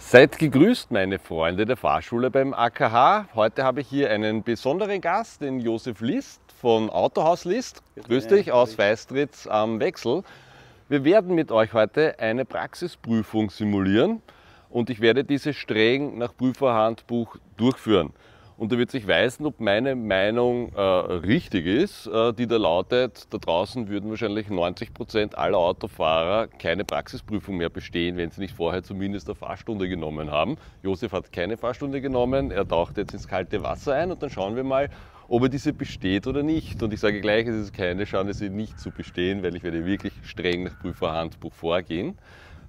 Seid gegrüßt, meine Freunde der Fahrschule beim AKH. Heute habe ich hier einen besonderen Gast, den Josef List von Autohaus List. Grüß dich aus Weistritz am Wechsel. Wir werden mit euch heute eine Praxisprüfung simulieren und ich werde diese streng nach Prüferhandbuch durchführen. Und da wird sich weisen, ob meine Meinung richtig ist, die da lautet, da draußen würden wahrscheinlich 90% aller Autofahrer keine Praxisprüfung mehr bestehen, wenn sie nicht vorher zumindest eine Fahrstunde genommen haben. Josef hat keine Fahrstunde genommen, er taucht jetzt ins kalte Wasser ein und dann schauen wir mal, ob er diese besteht oder nicht. Und ich sage gleich, es ist keine Chance, sie nicht zu bestehen, weil ich werde wirklich streng nach Prüferhandbuch vorgehen.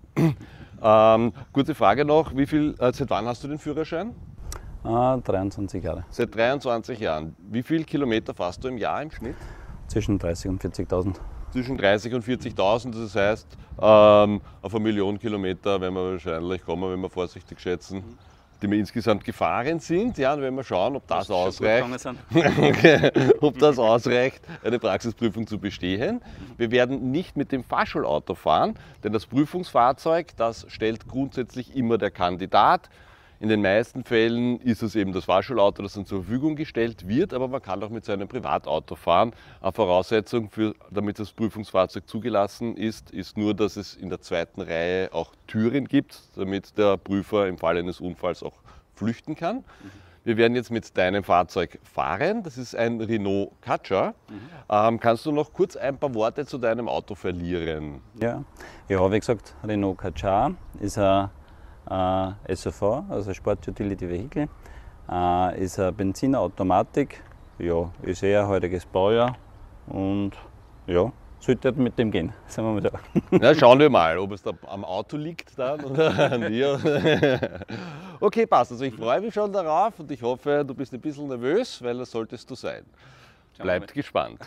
Kurze Frage noch, seit wann hast du den Führerschein? 23 Jahre. Seit 23 Jahren. Wie viele Kilometer fährst du im Jahr im Schnitt? Zwischen 30.000 und 40.000. Zwischen 30.000 und 40.000, das heißt, auf 1 Million Kilometer werden wir wahrscheinlich kommen, wenn wir vorsichtig schätzen, die wir insgesamt gefahren sind. Ja, und wenn wir schauen, ob das ausreicht, ob das ausreicht, eine Praxisprüfung zu bestehen. Wir werden nicht mit dem Fahrschulauto fahren, denn das Prüfungsfahrzeug, das stellt grundsätzlich immer der Kandidat. In den meisten Fällen ist es eben das Fahrschulauto, das dann zur Verfügung gestellt wird, aber man kann auch mit seinem Privatauto fahren. Eine Voraussetzung, damit das Prüfungsfahrzeug zugelassen ist, ist nur, dass es in der zweiten Reihe auch Türen gibt, damit der Prüfer im Fall eines Unfalls auch flüchten kann. Wir werden jetzt mit deinem Fahrzeug fahren. Das ist ein Renault Kadjar. Kannst du noch kurz ein paar Worte zu deinem Auto verlieren? Ja, wie gesagt, Renault Kadjar ist ein SUV, also Sport Utility Vehicle, ist eine Benzinautomatik, ja, ist eher ein heutiges Baujahr und ja, sollte mit dem gehen, sagen wir mal so. Na, schauen wir mal, ob es da am Auto liegt dann oder an dir. Okay, passt. Also ich freue mich schon darauf und ich hoffe, du bist ein bisschen nervös, weil das solltest du sein. Bleibt gespannt.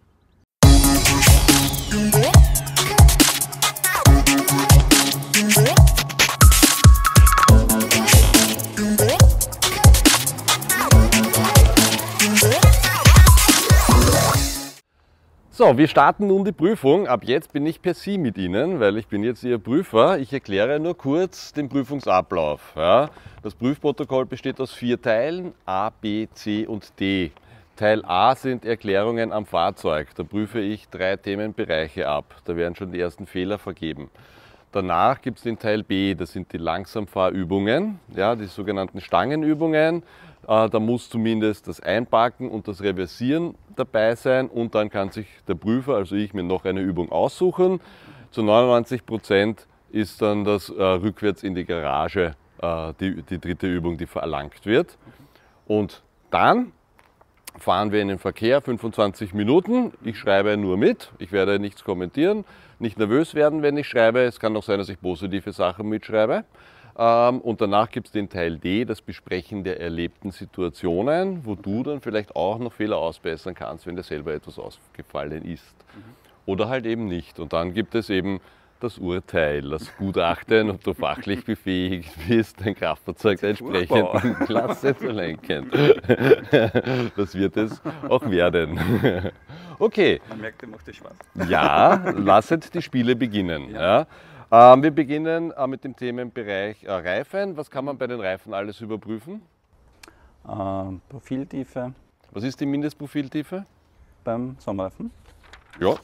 So, wir starten nun die Prüfung. Ab jetzt bin ich per Sie mit Ihnen, weil ich bin jetzt Ihr Prüfer. Ich erkläre nur kurz den Prüfungsablauf. Ja, das Prüfprotokoll besteht aus 4 Teilen, A, B, C und D. Teil A sind Erklärungen am Fahrzeug. Da prüfe ich 3 Themenbereiche ab. Da werden schon die ersten Fehler vergeben. Danach gibt es den Teil B, das sind die Langsamfahrübungen, ja, die sogenannten Stangenübungen. Da muss zumindest das Einparken und das Reversieren dabei sein und dann kann sich der Prüfer, also ich, mir noch eine Übung aussuchen. Zu 99% ist dann das rückwärts in die Garage die dritte Übung, die verlangt wird. Und dann fahren wir in den Verkehr 25 Minuten. Ich schreibe nur mit, ich werde nichts kommentieren, nicht nervös werden, wenn ich schreibe. Es kann auch sein, dass ich positive Sachen mitschreibe. Und danach gibt es den Teil D, das Besprechen der erlebten Situationen, wo du dann vielleicht auch noch Fehler ausbessern kannst, wenn dir selber etwas ausgefallen ist. Oder halt eben nicht. Und dann gibt es eben das Urteil, das Gutachten, ob du fachlich befähigt bist, dein Kraftfahrzeug der entsprechenden Klasse zu lenken. Das wird es auch werden. Okay. Man merkt, dir macht das Spaß. Ja, lasset die Spiele beginnen. Ja. Wir beginnen mit dem Themenbereich Reifen. Was kann man bei den Reifen alles überprüfen? Profiltiefe. Was ist die Mindestprofiltiefe? Beim Sommerreifen? Ja.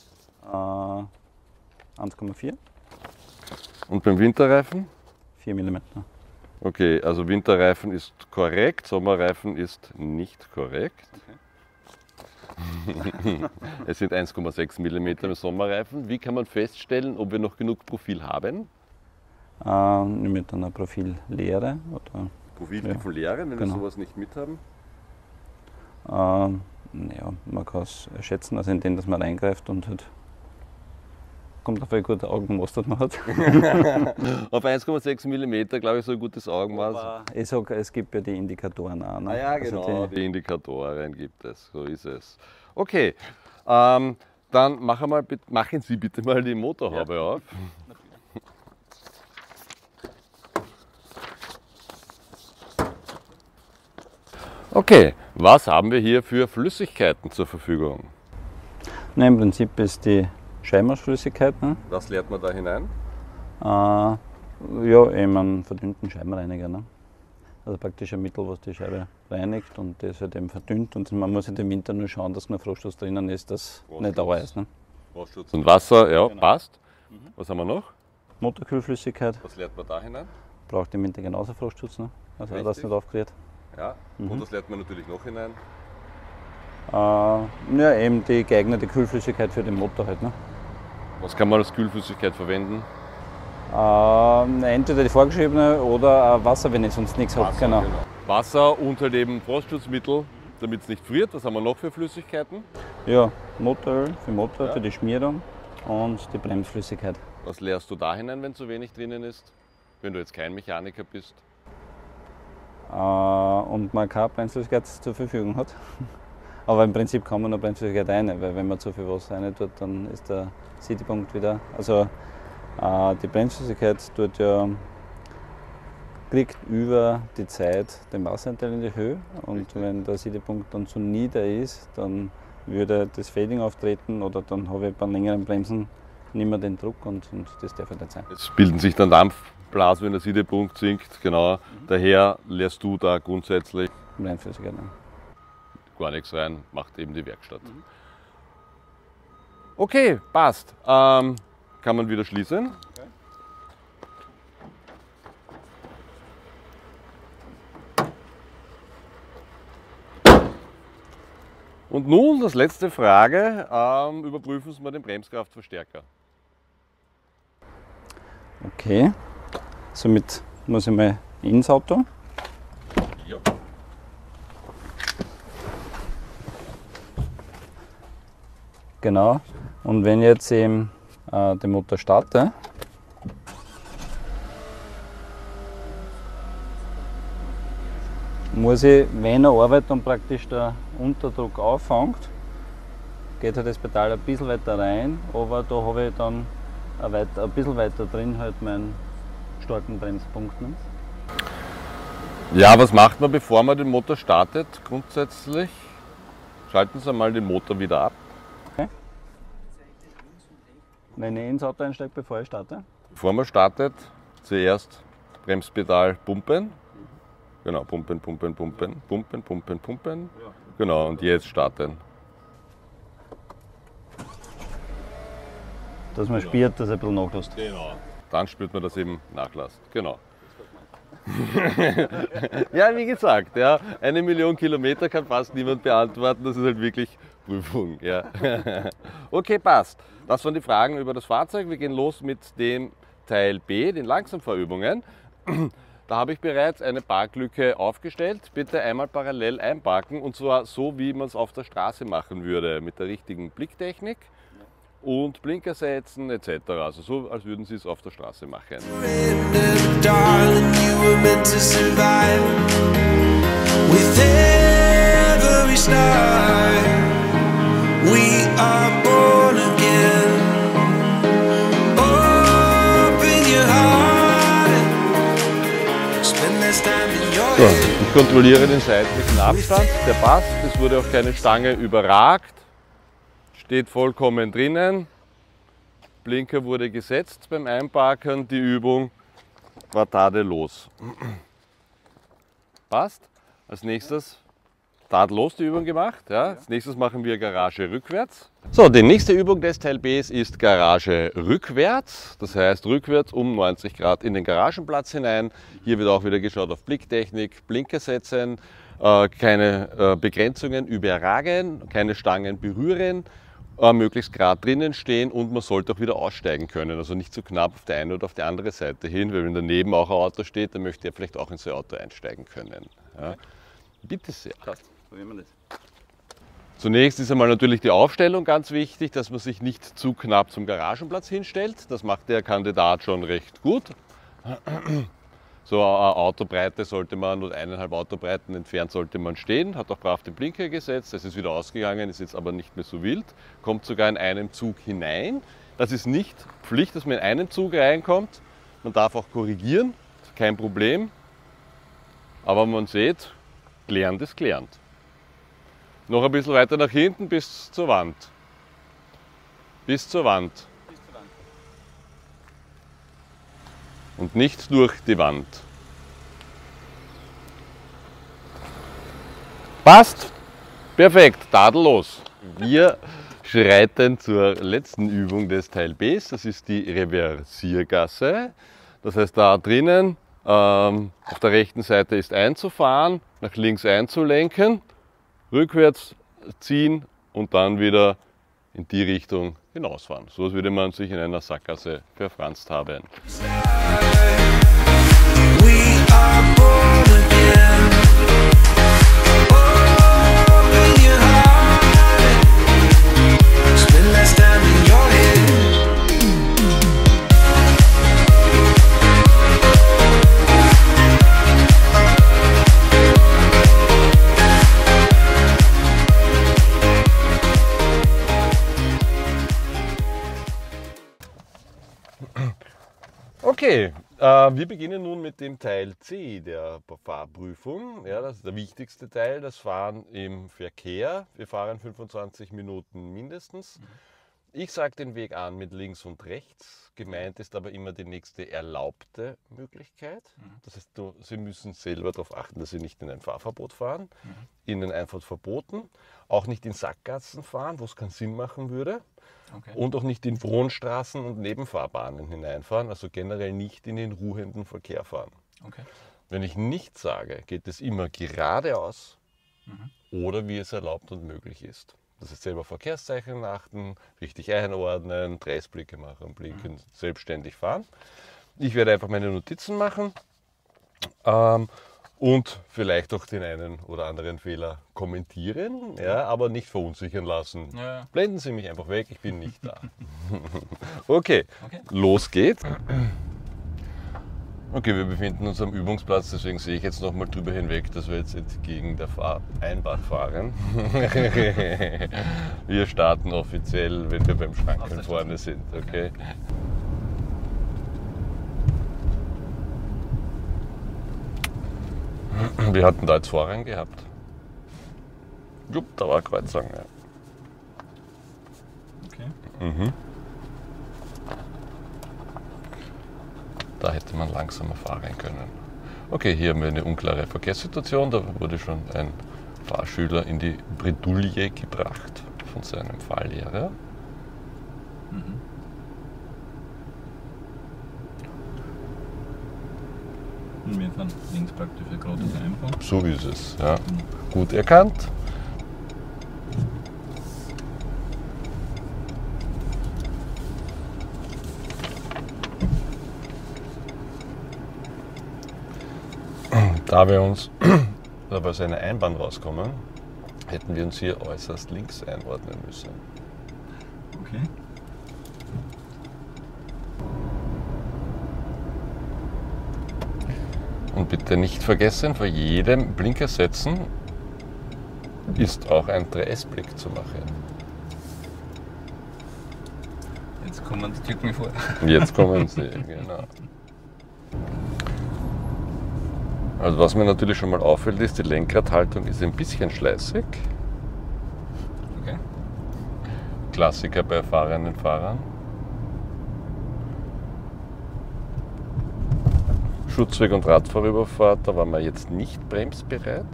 1,4. Und beim Winterreifen? 4 mm. Okay, also Winterreifen ist korrekt, Sommerreifen ist nicht korrekt. Okay. Es sind 1,6 mm im Sommerreifen. Wie kann man feststellen, ob wir noch genug Profil haben? Mit einer Profillehre. Profiltiefenlehre, wenn wir sowas nicht mit haben? Ja, man kann es schätzen, also indem dass man reingreift und halt kommt auf ein gutes Augenmaß, das man hat. Auf 1,6 mm, glaube ich, so ein gutes Augenmaß. Aber ich sage, es gibt ja die Indikatoren auch. Ne? Ja, genau, also die Indikatoren gibt es, so ist es. Okay, dann machen Sie bitte mal die Motorhaube auf. Okay, was haben wir hier für Flüssigkeiten zur Verfügung? Na, im Prinzip ist die Scheibenwaschflüssigkeit. Ne? Was leert man da hinein? Ja, eben einen verdünnten Scheibenreiniger. Ne? Also praktisch ein Mittel, was die Scheibe reinigt und das halt eben verdünnt. Und man muss in dem Winter nur schauen, dass noch Frostschutz drinnen ist, das nicht dauer ist. Ne? Frostschutz und Wasser, ja, Genau. passt. Was haben wir noch? Motorkühlflüssigkeit Was lernt man da hinein? braucht im Winter genauso Frostschutz, ne? Also dass Richtig. nicht aufgeriert. Ja. Und was lernt man natürlich noch hinein? Ja, eben die geeignete Kühlflüssigkeit für den Motor halt. Ne? Was kann man als Kühlflüssigkeit verwenden? Entweder die vorgeschriebene oder Wasser, wenn ich sonst nichts habe. Genau. Wasser und halt eben Frostschutzmittel, damit es nicht friert. Was haben wir noch für Flüssigkeiten? Ja, Motoröl für den Motor, Ja. für die Schmierung und die Bremsflüssigkeit. Was leerst du da hinein, wenn zu wenig drinnen ist? Wenn du jetzt kein Mechaniker bist? Und man keine Bremsflüssigkeit zur Verfügung hat. Aber im Prinzip kann man noch Bremsflüssigkeit rein, weil wenn man zu viel Wasser rein tut, dann ist der Siedepunkt wieder. Also die Bremsflüssigkeit kriegt über die Zeit den Wasseranteil in die Höhe und Richtig. wenn der Siedepunkt dann zu nieder ist, dann würde das Fading auftreten oder dann habe ich bei längeren Bremsen nicht mehr den Druck und das darf nicht sein. Es bilden sich dann Dampfblasen, wenn der Siedepunkt sinkt. Genau. Daher lässt du da grundsätzlich Bremsflüssigkeit. Ne? gar nichts rein, macht eben die Werkstatt. Okay, passt. Kann man wieder schließen. Und nun das letzte Frage, überprüfen Sie mal den Bremskraftverstärker. Okay, somit muss ich mal ins Auto. Ja. Genau. Und wenn ich jetzt eben den Motor starte, muss ich, wenn er arbeitet und praktisch der Unterdruck auffängt, geht halt das Pedal ein bisschen weiter rein, aber da habe ich dann ein bisschen weiter drin halt meinen starken Bremspunkt. Ne? Ja, was macht man, bevor man den Motor startet? Grundsätzlich schalten Sie mal den Motor wieder ab. Wenn ich ins Auto einsteige, bevor ich starte. Bevor man startet, zuerst Bremspedal pumpen. Genau, pumpen, pumpen, pumpen, pumpen, pumpen, pumpen. Genau, und jetzt starten. Dass man spürt, dass er ein bisschen nachlässt. Genau. Dann spürt man, dass eben nachlässt. Genau. Ja, wie gesagt, ja, 1 Million Kilometer kann fast niemand beantworten. Das ist halt wirklich Prüfung. Ja. Okay, passt. Das waren die Fragen über das Fahrzeug. Wir gehen los mit dem Teil B, den Langsamfahrübungen. Da habe ich bereits eine Parklücke aufgestellt. Bitte einmal parallel einparken und zwar so, wie man es auf der Straße machen würde, mit der richtigen Blicktechnik und Blinker setzen etc. Also so, als würden Sie es auf der Straße machen. Darling, you were meant to survive with every star. We are born again. Open your heart. Spend this time in your So, head. ich kontrolliere den seitlichen Abstand, der passt. Es wurde auch keine Stange überragt. Steht vollkommen drinnen. Blinker wurde gesetzt beim Einparken. Die Übung war tadellos. Passt. Als nächstes tadellos die Übung gemacht. Ja. Als nächstes machen wir Garage rückwärts. So, die nächste Übung des Teil Bs ist Garage rückwärts. Das heißt rückwärts um 90 Grad in den Garagenplatz hinein. Hier wird auch wieder geschaut auf Blicktechnik, Blinker setzen, keine Begrenzungen überragen, keine Stangen berühren. Möglichst gerade drinnen stehen und man sollte auch wieder aussteigen können. Also nicht zu knapp auf die eine oder auf die andere Seite hin, weil wenn daneben auch ein Auto steht, dann möchte er vielleicht auch in so ein Auto einsteigen können. Ja. Bitte sehr. Zunächst ist einmal natürlich die Aufstellung ganz wichtig, dass man sich nicht zu knapp zum Garagenplatz hinstellt. Das macht der Kandidat schon recht gut. So eine Autobreite sollte man und 1,5 Autobreiten entfernt sollte man stehen, hat auch brav den Blinker gesetzt, es ist wieder ausgegangen, ist jetzt aber nicht mehr so wild, kommt sogar in einem Zug hinein. Das ist nicht Pflicht, dass man in einem Zug reinkommt, man darf auch korrigieren, kein Problem, aber man sieht, gelernt ist gelernt. Noch ein bisschen weiter nach hinten bis zur Wand. Bis zur Wand. und nicht durch die Wand. Passt! Perfekt, tadellos. Wir schreiten zur letzten Übung des Teil Bs. Das ist die Reversiergasse. Das heißt, da drinnen auf der rechten Seite ist einzufahren, nach links einzulenken, rückwärts ziehen und dann wieder in die Richtung hinausfahren. So als würde man sich in einer Sackgasse verfranst haben. We are born again. Open your heart. Spend less time in your head. Okay, wir beginnen nun mit dem Teil C der Fahrprüfung. Ja, das ist der wichtigste Teil, das Fahren im Verkehr. Wir fahren 25 Minuten mindestens. Ich sage den Weg an mit links und rechts. Gemeint ist aber immer die nächste erlaubte Möglichkeit. Das heißt, Sie müssen selber darauf achten, dass Sie nicht in ein Fahrverbot fahren. Ihnen einfach verboten. Auch nicht in Sackgassen fahren, wo es keinen Sinn machen würde. Okay. Und auch nicht in Wohnstraßen und Nebenfahrbahnen hineinfahren, also generell nicht in den ruhenden Verkehr fahren. Okay. Wenn ich nichts sage, geht es immer geradeaus oder wie es erlaubt und möglich ist. Das heißt, selber Verkehrszeichen achten, richtig einordnen, Dreisblicke machen, blinken, selbstständig fahren. Ich werde einfach meine Notizen machen und vielleicht auch den einen oder anderen Fehler kommentieren, ja, aber nicht verunsichern lassen. Ja. Blenden Sie mich einfach weg, ich bin nicht da. Okay, Okay. los geht's. Okay, wir befinden uns am Übungsplatz, deswegen sehe ich jetzt noch mal drüber hinweg, dass wir jetzt entgegen der Einbahn fahren. Wir starten offiziell, wenn wir beim Schranken vorne sind. Okay. Wir hatten da jetzt Vorrang gehabt. Jupp, da war Kreuzung. Ja. Okay. Da hätte man langsamer fahren können. Okay, hier haben wir eine unklare Verkehrssituation. Da wurde schon ein Fahrschüler in die Bredouille gebracht von seinem Fahrlehrer. Und wir fahren links praktisch für gerade die Einfahrt. So ist es. Ja. Gut erkannt. Da wir uns aber aus einer Einbahn rauskommen, hätten wir uns hier äußerst links einordnen müssen. Okay. Und bitte nicht vergessen, vor jedem Blinker setzen ist auch ein Dreisblick zu machen. Jetzt kommen die Türken vor. Jetzt kommen sie, genau. Also was mir natürlich schon mal auffällt, ist, die Lenkradhaltung ist ein bisschen schleißig. Okay. Klassiker bei erfahrenen Fahrern. Schutzweg und Radfahrüberfahrt, da waren wir jetzt nicht bremsbereit.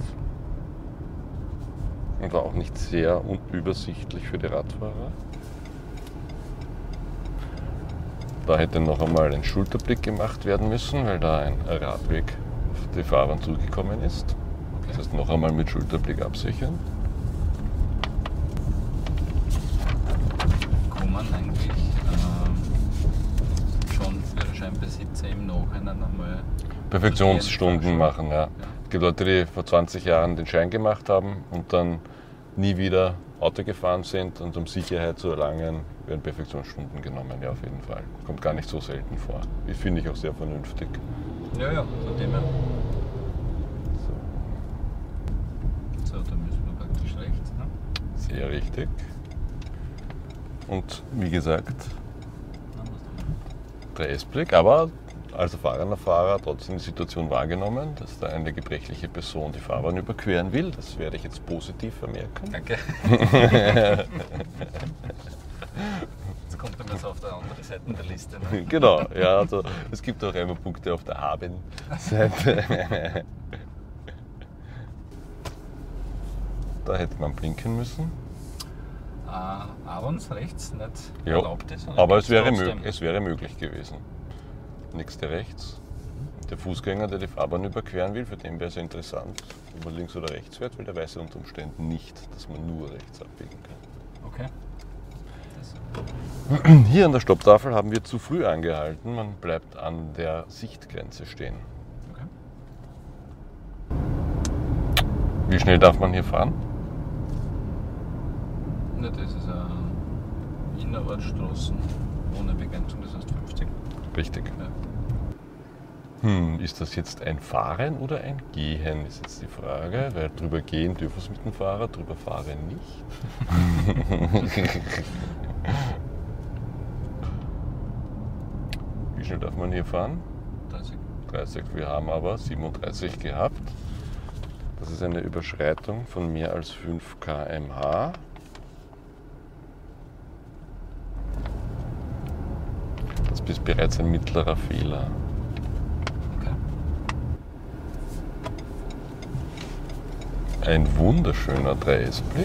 Und war auch nicht sehr unübersichtlich für die Radfahrer. Da hätte noch einmal ein Schulterblick gemacht werden müssen, weil da ein Radweg auf die Fahrer zugekommen ist. Das heißt, noch einmal mit Schulterblick absichern. Kommen eigentlich schon Führerscheinbesitzer im Nachhinein einmal Perfektionsstunden machen, ja. Es gibt Leute, die vor 20 Jahren den Schein gemacht haben und dann nie wieder Auto gefahren sind, und um Sicherheit zu erlangen, werden Perfektionsstunden genommen, ja, auf jeden Fall. Kommt gar nicht so selten vor. Das finde ich auch sehr vernünftig. Ja, ja, von dem her. So, da müssen wir praktisch rechts. Ne? Sehr richtig. Und wie gesagt, Dreisblick, aber als erfahrener Fahrer trotzdem die Situation wahrgenommen, dass da eine gebrechliche Person die Fahrbahn überqueren will. Das werde ich jetzt positiv vermerken. Danke. Jetzt kommt dann jetzt auf der anderen Seite der Liste. Ne? Genau, ja, also es gibt auch immer Punkte auf der Haben-Seite. Da hätte man blinken müssen. Aber uns rechts nicht Ja, erlaubt ist. aber es wäre möglich gewesen. Nächste rechts. Der Fußgänger, der die Fahrbahn überqueren will, für den wäre es interessant, ob er links oder rechts fährt, weil der weiß ja unter Umständen nicht, dass man nur rechts abbiegen kann. Okay. Hier an der Stopptafel haben wir zu früh angehalten. Man bleibt an der Sichtgrenze stehen. Okay. Wie schnell darf man hier fahren? Ja, das ist eine Innerortstraßen ohne Begrenzung, das heißt 50. Richtig. Ja. Ist das jetzt ein Fahren oder ein Gehen, ist jetzt die Frage, weil drüber gehen dürfen wir mit dem Fahrrad, drüber fahren nicht. Wie schnell darf man hier fahren? 30. 30, wir haben aber 37 gehabt. Das ist eine Überschreitung von mehr als 5 km/h. Das ist bereits ein mittlerer Fehler. Okay. Ein wunderschöner Dreiecksblick.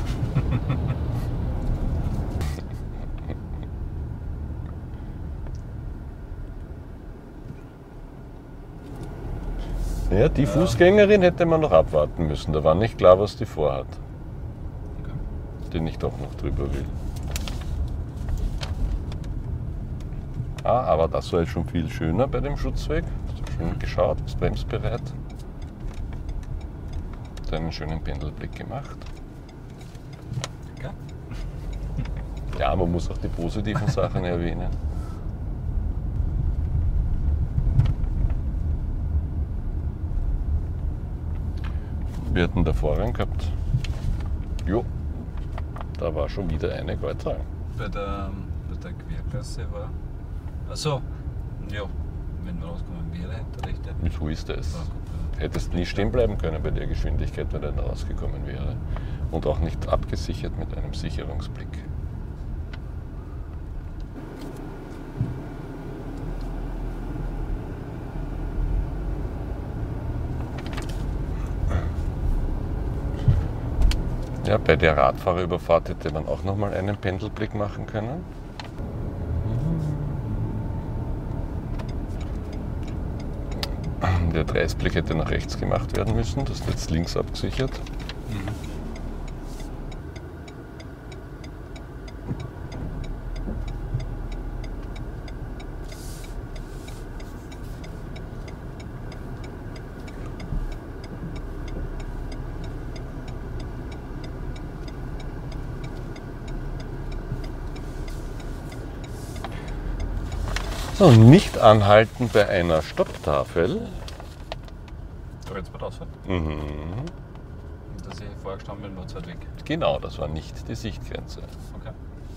Ja, die Fußgängerin hätte man noch abwarten müssen. Da war nicht klar, was die vorhat. Okay. Den ich doch noch drüber will. Aber das war jetzt schon viel schöner bei dem Schutzweg. Hast du schön geschaut, bist bremsbereit. Hast einen schönen Pendelblick gemacht. Okay. Ja, man muss auch die positiven Sachen erwähnen. Wir hatten da Vorrang gehabt. Jo, da war schon wieder eine Kreuzung. Bei der Querklasse war. Achso, ja, wenn wir rauskommen wäre, hätte recht. So ist es. Hättest nie stehen bleiben können bei der Geschwindigkeit, wenn er da rausgekommen wäre. Und auch nicht abgesichert mit einem Sicherungsblick. Ja, bei der Radfahrerüberfahrt hätte man auch nochmal einen Pendelblick machen können. Der Dreisblick hätte nach rechts gemacht werden müssen, das ist jetzt links abgesichert. So, nicht anhalten bei einer Stopptafel. Da jetzt mal raus. Mhm. Dass ich vorgestanden bin, war Zeit weg. Genau, das war nicht die Sichtgrenze. Okay.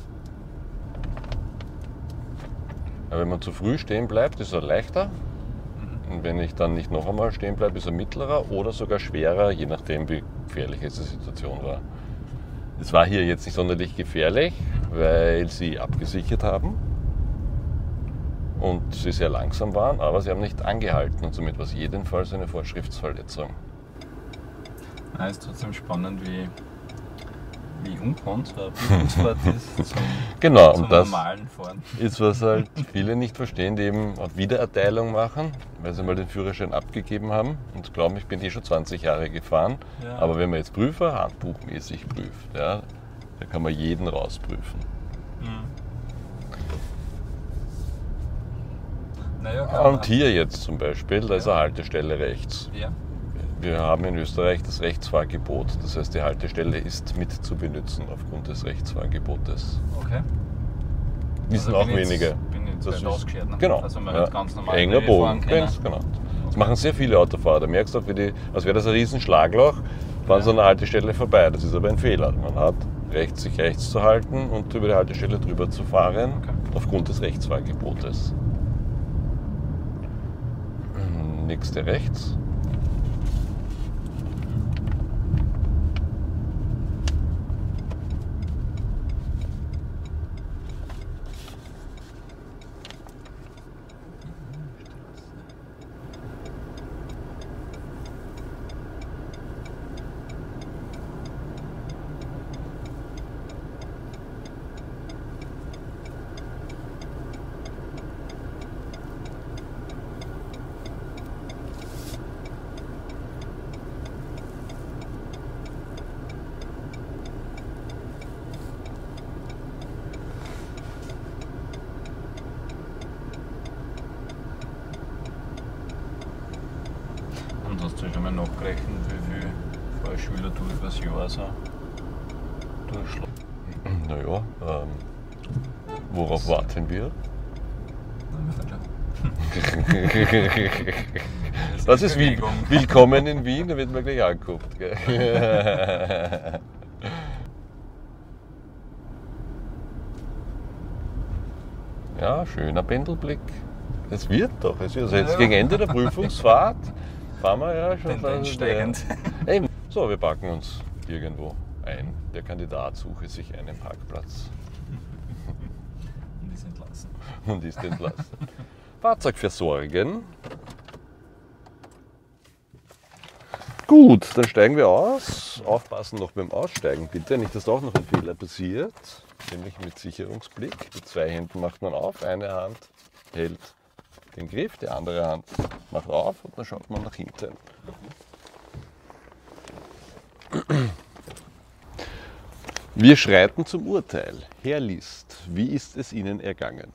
Aber wenn man zu früh stehen bleibt, ist er leichter. Und wenn ich dann nicht noch einmal stehen bleibe, ist er mittlerer oder sogar schwerer, je nachdem, wie gefährlich jetzt die Situation war. Es war hier jetzt nicht sonderlich gefährlich, weil sie abgesichert haben und sie sehr langsam waren, aber sie haben nicht angehalten und somit war es jedenfalls eine Vorschriftsverletzung. Es ist trotzdem spannend, wie ungewohnt so eine Prüfungsfahrt ist Genau, zum und das normalen Fahren. ist, was halt viele nicht verstehen, die eben auf Wiedererteilung machen, weil sie mal den Führerschein abgegeben haben und glauben, ich bin schon 20 Jahre gefahren. Ja. Aber wenn man jetzt Prüfer handbuchmäßig prüft, ja, da kann man jeden rausprüfen. Naja, klar. Und hier jetzt zum Beispiel, da ist eine Haltestelle rechts. Ja. Wir haben in Österreich das Rechtsfahrgebot, das heißt die Haltestelle ist mit zu benutzen aufgrund des Rechtsfahrgebotes. Okay. Wissen Also auch bin jetzt- wenige. bin jetzt Das weit ist- ausgeschert, ne? Genau. Also man ja. wird ganz normal Enger Höhe fahren Boden. können. Ganz genau. Das machen sehr viele Autofahrer. Da merkst du auch, als wäre das ein riesen Schlagloch, fahren sie an der Haltestelle vorbei. Das ist aber ein Fehler. Man hat rechts, sich rechts zu halten und über die Haltestelle drüber zu fahren, Okay. aufgrund des Rechtsfahrgebotes. Nächste rechts. Und hast du schon mal nachgerechnet, wie viele Fahrschüler du übers Jahr so durchschlagen? Naja, worauf warten wir? Das ist wie willkommen in Wien, da wird man gleich angeguckt. Gell? Ja, schöner Pendelblick. Es wird doch. Also jetzt gegen Ende der Prüfungsfahrt fahren wir ja schon. Steigend. Eben. So, wir packen uns irgendwo ein. Der Kandidat suche sich einen Parkplatz Und ist entlassen. und ist entlassen. Fahrzeug versorgen. Gut, dann steigen wir aus. Aufpassen noch beim Aussteigen bitte, nicht, dass da auch noch ein Fehler passiert. Nämlich mit Sicherungsblick. Mit 2 Händen macht man auf, eine Hand hält den Griff, die andere Hand macht auf und dann schaut man nach hinten. Wir schreiten zum Urteil. Herr List, wie ist es Ihnen ergangen?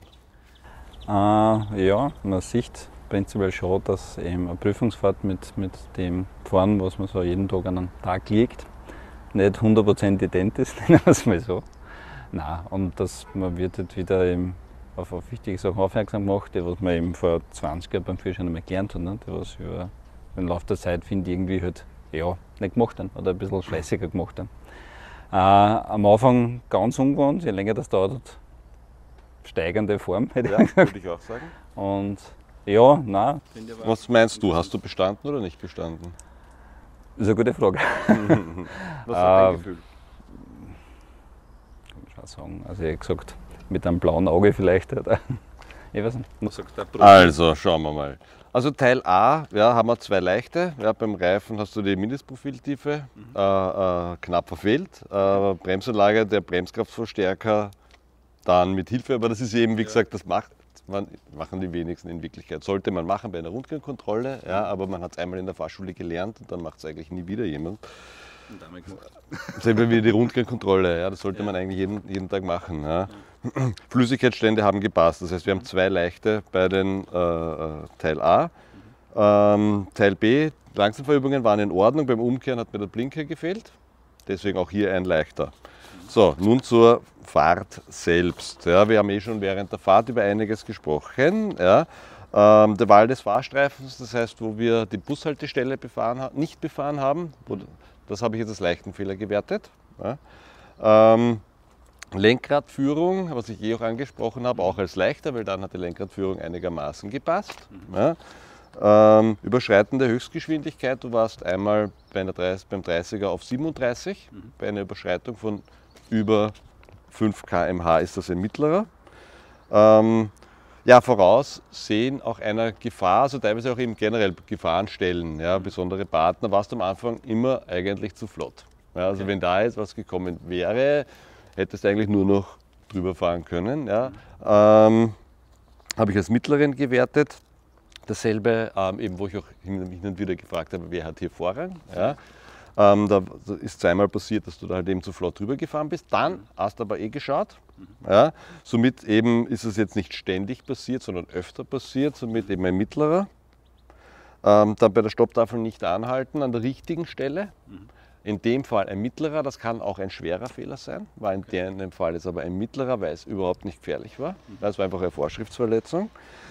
Ja, man sieht prinzipiell schon, dass eben eine Prüfungsfahrt mit dem Fahren, was man so jeden Tag an einen Tag legt, nicht 100% ident ist, nennen wir es mal so. Nein, und dass man wird halt wieder eben auf wichtige Sachen aufmerksam gemacht, die was man eben vor 20 Jahren beim Führerschein einmal gelernt hat, ne? Die was über den Laufe der Zeit, finde ich, irgendwie halt ja, nicht gemacht haben oder ein bisschen fleißiger gemacht haben. Am Anfang ganz ungewohnt, je länger das dauert, steigende Form, hätte ich gesagt. Würde ich auch sagen. Und ja, nein. Was meinst du, hast du bestanden oder nicht bestanden? Das ist eine gute Frage. Was hat dein Gefühl? Kann man schon sagen. Also ich habe gesagt, mit einem blauen Auge vielleicht. Oder? Ich weiß nicht. Was sagt der Profi? Also, schauen wir mal. Also Teil A, ja, haben wir 2 leichte. Ja, beim Reifen hast du die Mindestprofiltiefe knapp verfehlt. Bremsanlage, der Bremskraftverstärker dann mit Hilfe, aber das ist eben, wie gesagt, das machen die wenigsten in Wirklichkeit. Sollte man machen bei einer Rundgangkontrolle, ja, aber man hat es einmal in der Fahrschule gelernt und dann macht es eigentlich nie wieder jemand. Selber wie die Rundgangkontrolle, ja, das sollte man eigentlich jeden Tag machen. Ja. Flüssigkeitsstände haben gepasst, das heißt wir haben 2 leichte bei den Teil A. Teil B, Langsamfahrübungen waren in Ordnung, beim Umkehren hat mir der Blinker gefehlt, deswegen auch hier ein leichter. So, nun zur Fahrt selbst. Ja, wir haben schon während der Fahrt über einiges gesprochen. Ja. Der Wahl des Fahrstreifens, das heißt, wo wir die Bushaltestelle nicht befahren haben, das habe ich jetzt als leichten Fehler gewertet. Ja. Lenkradführung, was ich auch angesprochen habe, auch als leichter, weil dann hat die Lenkradführung einigermaßen gepasst. Ja. Überschreiten der Höchstgeschwindigkeit, du warst einmal beim 30er auf 37, bei einer Überschreitung von über 5 km/h ist das ein mittlerer. Ja, voraussehen auch einer Gefahr, also teilweise auch eben generell Gefahrenstellen, ja, besondere Partner, warst du am Anfang immer eigentlich zu flott. Ja, also wenn da jetzt was gekommen wäre, hättest du eigentlich nur noch drüber fahren können. Ja. Habe ich als mittleren gewertet. Dasselbe, eben, wo ich auch hin und wieder gefragt habe, wer hat hier Vorrang. Ja. Da ist 2-mal passiert, dass du da halt eben zu flott drüber gefahren bist. Dann hast du aber geschaut. Ja. Somit eben ist es jetzt nicht ständig passiert, sondern öfter passiert. Somit eben ein mittlerer. Dann bei der Stopptafel nicht anhalten an der richtigen Stelle. In dem Fall ein mittlerer, das kann auch ein schwerer Fehler sein. War in dem Fall jetzt aber ein mittlerer, weil es überhaupt nicht gefährlich war. Das war einfach eine Vorschriftsverletzung.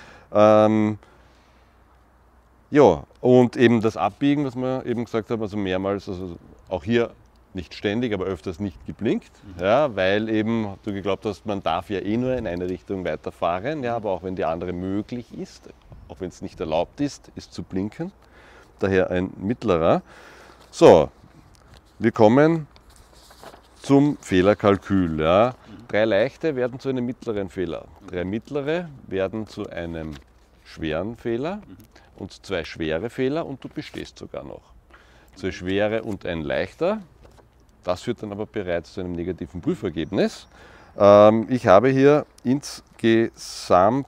Ja, und eben das Abbiegen, was wir eben gesagt haben, also mehrmals, also auch hier nicht ständig, aber öfters nicht geblinkt, ja, weil eben du geglaubt hast, man darf ja eh nur in eine Richtung weiterfahren, ja, aber auch wenn die andere möglich ist, auch wenn es nicht erlaubt ist zu blinken, daher ein mittlerer. So, wir kommen zum Fehlerkalkül. Ja. 3 leichte werden zu einem mittleren Fehler, 3 mittlere werden zu einem schweren Fehler und 2 schwere Fehler und du bestehst sogar noch. 2 schwere und ein leichter, das führt dann aber bereits zu einem negativen Prüfergebnis. Ich habe hier insgesamt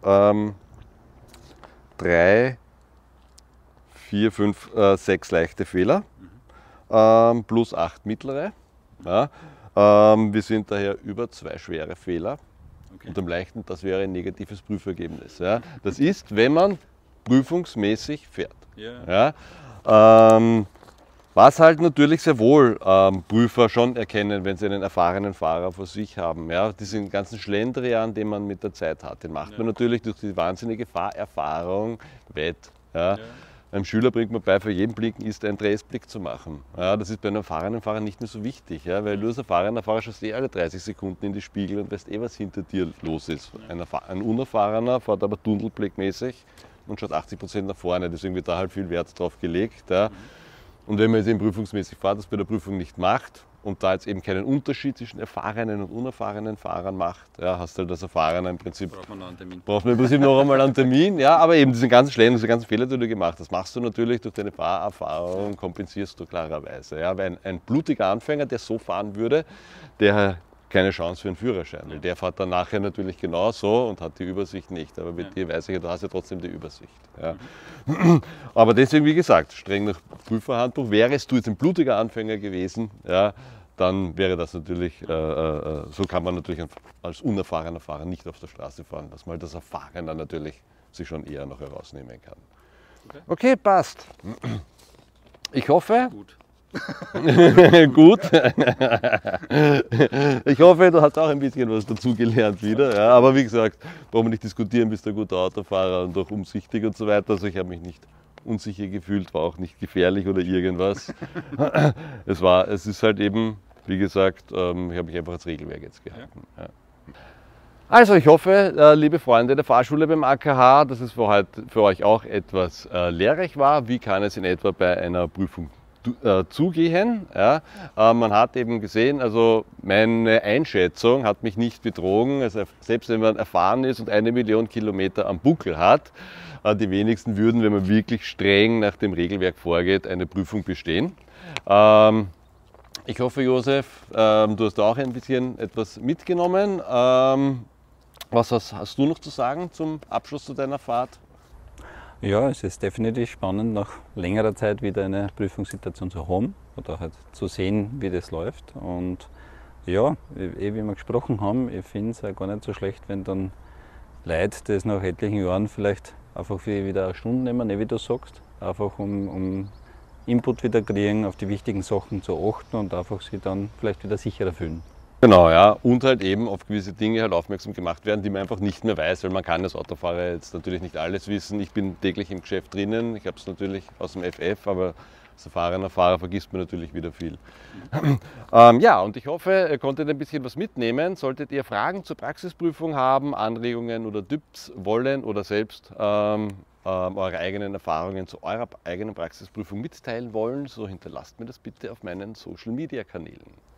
3, 4, 5, 6 leichte Fehler plus 8 mittlere. Ja. Wir sind daher über 2 schwere Fehler. Und am leichten, das wäre ein negatives Prüfergebnis. Ja. Das ist, wenn man prüfungsmäßig fährt. Ja. Was halt natürlich sehr wohl Prüfer schon erkennen, wenn sie einen erfahrenen Fahrer vor sich haben. Ja, diesen ganzen Schlendrian, den man mit der Zeit hat, den macht man natürlich durch die wahnsinnige Fahrerfahrung wett. Ja. Einem Schüler bringt man bei, für jeden Blicken ist ein Drehblick zu machen. Ja, das ist bei einem erfahrenen Fahrer nicht mehr so wichtig, ja, weil du als erfahrener Fahrer schaust alle 30 Sekunden in die Spiegel und weißt was hinter dir los ist. Ein Unerfahrener fährt aber tunnelblickmäßig und schaut 80% nach vorne, deswegen wird da halt viel Wert drauf gelegt. Ja. Und wenn man jetzt eben prüfungsmäßig fährt, das bei der Prüfung nicht macht und da jetzt eben keinen Unterschied zwischen erfahrenen und unerfahrenen Fahrern macht, ja, hast du halt als Erfahrener im Prinzip, braucht man im Prinzip noch einmal einen Termin, ja, aber eben diesen ganzen Schlägen, diese ganzen Fehler, die du gemacht hast, machst du natürlich durch deine Fahrerfahrung, kompensierst du klarerweise. Ja, weil ein blutiger Anfänger, der so fahren würde, der keine Chance für einen Führerschein, weil der fährt dann nachher natürlich genauso und hat die Übersicht nicht. Aber mit dir weiß ich ja, du hast ja trotzdem die Übersicht. Ja. Aber deswegen, wie gesagt, streng nach Prüferhandbuch, wärest du jetzt ein blutiger Anfänger gewesen, ja, dann wäre das natürlich, so kann man natürlich als unerfahrener Fahrer nicht auf der Straße fahren, dass man das Erfahrene natürlich sich schon eher noch herausnehmen kann. Okay, passt. Ich hoffe, gut. Ich hoffe, du hast auch ein bisschen was dazugelernt wieder. Ja, aber wie gesagt, brauchen wir nicht diskutieren, bist du ein guter Autofahrer und auch umsichtig und so weiter. Also ich habe mich nicht unsicher gefühlt, war auch nicht gefährlich oder irgendwas. Es ist halt eben, wie gesagt, ich habe mich einfach als Regelwerk jetzt gehalten. Ja. Also ich hoffe, liebe Freunde der Fahrschule beim AKH, dass es für euch auch etwas lehrreich war. Wie kann es in etwa bei einer Prüfung zugehen. Ja. Man hat eben gesehen, also meine Einschätzung hat mich nicht betrogen. Also selbst wenn man erfahren ist und 1 Million Kilometer am Buckel hat, die wenigsten würden, wenn man wirklich streng nach dem Regelwerk vorgeht, eine Prüfung bestehen. Ich hoffe, Josef, du hast auch ein bisschen etwas mitgenommen. Was hast du noch zu sagen zum Abschluss zu deiner Fahrt? Ja, es ist definitiv spannend, nach längerer Zeit wieder eine Prüfungssituation zu haben oder halt zu sehen, wie das läuft. Und ja, wie wir gesprochen haben, ich finde es auch gar nicht so schlecht, wenn dann Leute das nach etlichen Jahren vielleicht einfach wieder eine Stunde nehmen, wie du sagst, einfach um Input wieder kriegen, auf die wichtigen Sachen zu achten und einfach sich dann vielleicht wieder sicherer fühlen. Genau, ja, und halt eben auf gewisse Dinge halt aufmerksam gemacht werden, die man einfach nicht mehr weiß, weil man kann als Autofahrer jetzt natürlich nicht alles wissen. Ich bin täglich im Geschäft drinnen, ich habe es natürlich aus dem FF, aber als erfahrener Fahrer vergisst man natürlich wieder viel. Ja, und ich hoffe, ihr konntet ein bisschen was mitnehmen. Solltet ihr Fragen zur Praxisprüfung haben, Anregungen oder Tipps wollen oder selbst eure eigenen Erfahrungen zu eurer eigenen Praxisprüfung mitteilen wollen, so hinterlasst mir das bitte auf meinen Social-Media-Kanälen.